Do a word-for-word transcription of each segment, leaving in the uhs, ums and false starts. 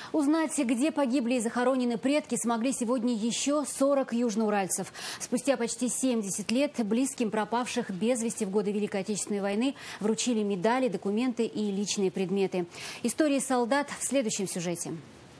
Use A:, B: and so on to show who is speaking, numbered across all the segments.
A: Узнать, где погибли и захоронены предки, смогли сегодня еще сорок южноуральцев. Спустя почти семьдесят лет близким пропавших без вести в годы Великой Отечественной войны вручили медали, документы и личные предметы. Истории солдат в следующем сюжете.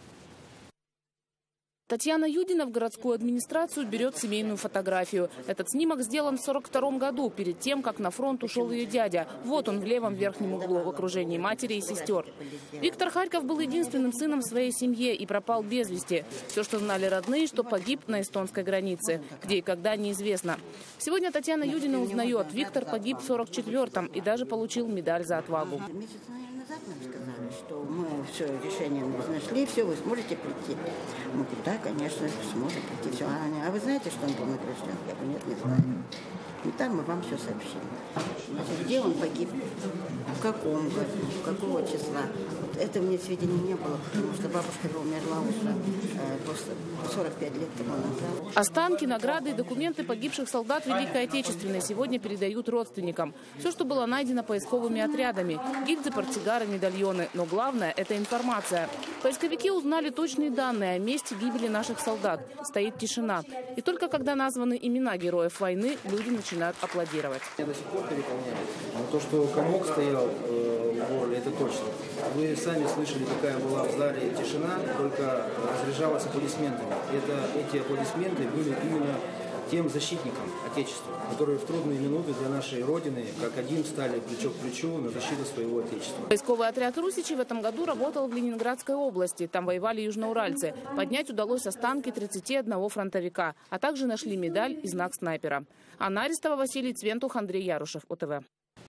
B: Татьяна Юдина в городскую администрацию берет семейную фотографию. Этот снимок сделан в сорок втором году, перед тем, как на фронт ушел ее дядя. Вот он в левом верхнем углу, в окружении матери и сестер. Виктор Харьков был единственным сыном в своей семье и пропал без вести. Все, что знали родные, что погиб на эстонской границе, где и когда неизвестно. Сегодня Татьяна Юдина узнает, Виктор погиб в сорок четвёртом и даже получил медаль за отвагу.
C: Сказали, что мы все решение нашли, все, вы сможете прийти. Мы говорим, да, конечно, сможем прийти. Все. А, а вы знаете, что он был награжден? Я говорю, нет, не знаю. И там мы вам все сообщим. Значит, где он погиб, в каком году, какого числа. Вот этого мне сведений не было, потому что бабушка умерла уже э, после сорок пять лет тому назад.
B: Останки, награды и документы погибших солдат Великой Отечественной сегодня передают родственникам. Все, что было найдено поисковыми отрядами. Гильзы, портсигары, медальоны. Но главное – это информация. Поисковики узнали точные данные о месте гибели наших солдат. Стоит тишина. И только когда названы имена героев войны, люди начинают аплодировать.
D: Я до сих пор переполняю. Но то, что комок стоял э, в горле, это точно. Вы сами слышали, какая была в зале тишина, только разряжалась аплодисментами. Это, эти аплодисменты были именно тем защитникам Отечества, которые в трудные минуты для нашей Родины как один встали плечо к плечу на защиту своего Отечества.
B: Поисковый отряд «Русичи» в этом году работал в Ленинградской области. Там воевали южноуральцы. Поднять удалось останки тридцати одного фронтовика, а также нашли медаль и знак снайпера. Анна Арестова, Василий Цвентух, Андрей Ярушев, О Т В.